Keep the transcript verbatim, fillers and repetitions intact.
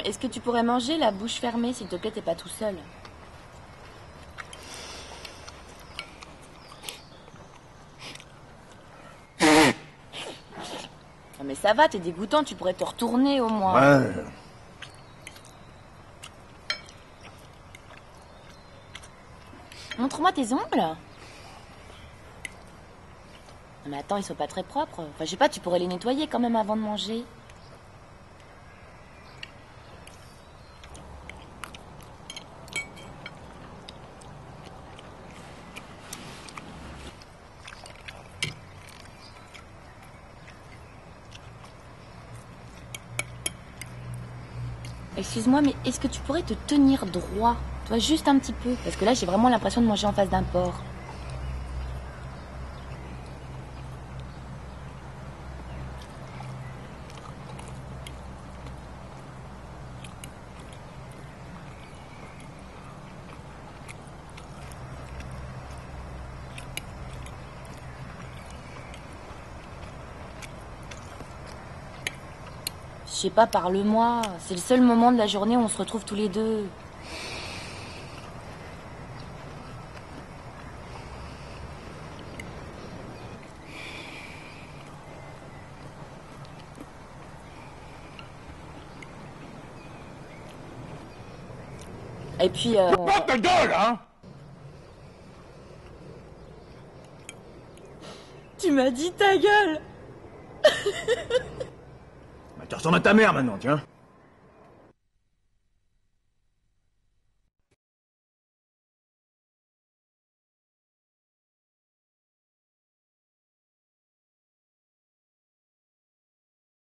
est-ce que tu pourrais manger la bouche fermée, s'il te plaît, t'es pas tout seul? Non mais ça va, t'es dégoûtant, tu pourrais te retourner au moins. Ouais. Montre-moi tes ongles. Non mais attends, ils sont pas très propres. Enfin, je sais pas, tu pourrais les nettoyer quand même avant de manger. Excuse-moi, mais est-ce que tu pourrais te tenir droit? Toi, juste un petit peu. Parce que là, j'ai vraiment l'impression de manger en face d'un porc. Je sais pas, parle-moi. C'est le seul moment de la journée où on se retrouve tous les deux. Et puis... Euh, on... Pas ta gueule, hein! Tu m'as dit ta gueule. Bah, tu ressembles à ta mère maintenant, tiens.